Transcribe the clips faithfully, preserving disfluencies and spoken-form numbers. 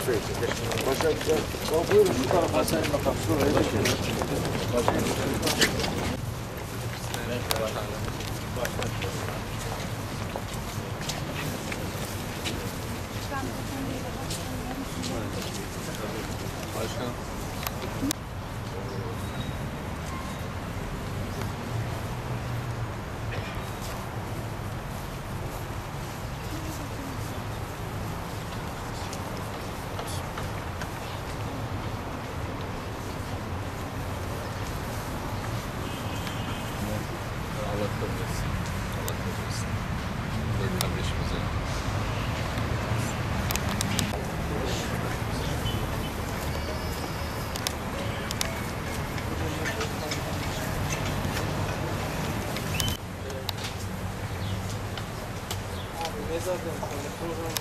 Başka bir şey. Ya buyurun şu tarafa sen bakalım. Şuraya da şey. Başka bir şey. Başkan. Allah kabul etsin. Allah kabul etsin. Böyle kardeşimize. Ne zaten program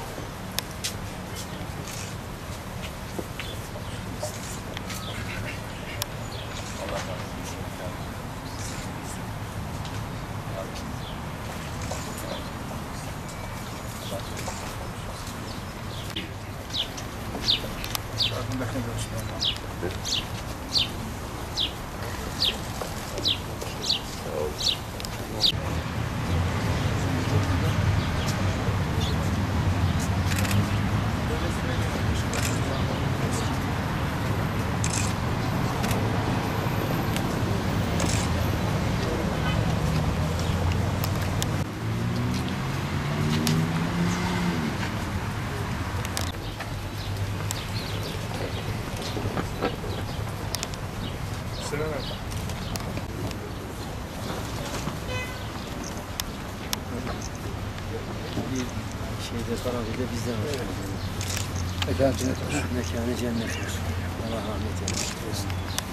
şeyde falan bir de bizden olsun. Mekanı cennet olsun. Mekanı cennet olsun. Allah rahmet eylesin.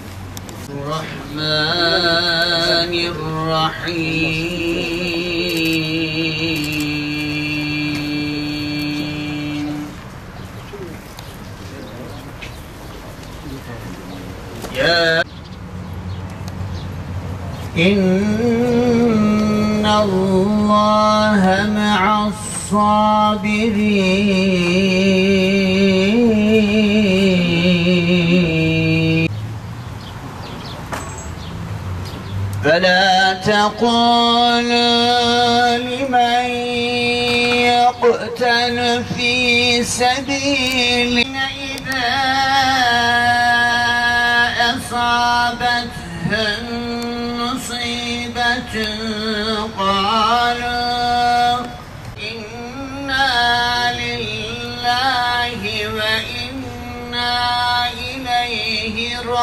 Rahmanirrahim. Ya İnnallâhe ma'as-sabirin. فلا تقولوا لمن يقتل في سبيل إذا أصابتهم مصيبة قالوا إنا لله وإنا إليه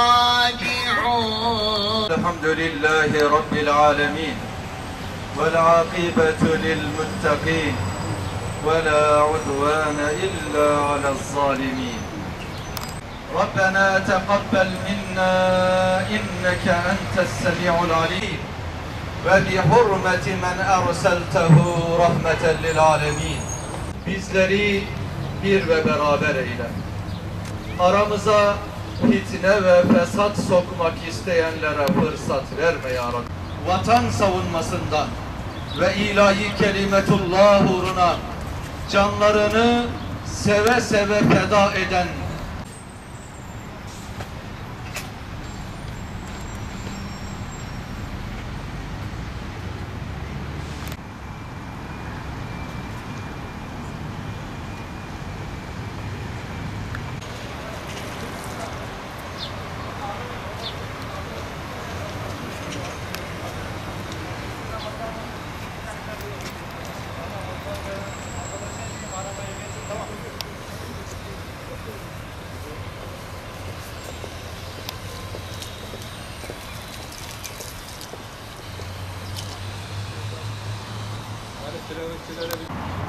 راجعون. الحمد لله رب العالمين والعاقبة للمتقين ولا عدوان إلا على الظالمين. ربنا تقبل منا إنك أنت السميع العليم وبحرمة من أرسلته رحمة للعالمين. Bizleri bir ve beraber eyle. Aramıza fitne ve fesat sokmak isteyenlere fırsat verme ya Rabbi. Vatan savunmasından ve ilahi kelimetullah uğruna canlarını seve seve feda eden Teröristçilere bir...